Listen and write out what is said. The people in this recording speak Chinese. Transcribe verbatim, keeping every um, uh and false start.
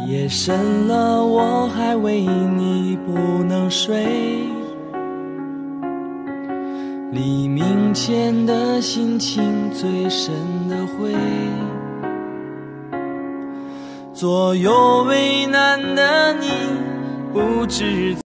夜深了，我还为你不能睡。黎明前的心情最深的灰，左右为难的你不知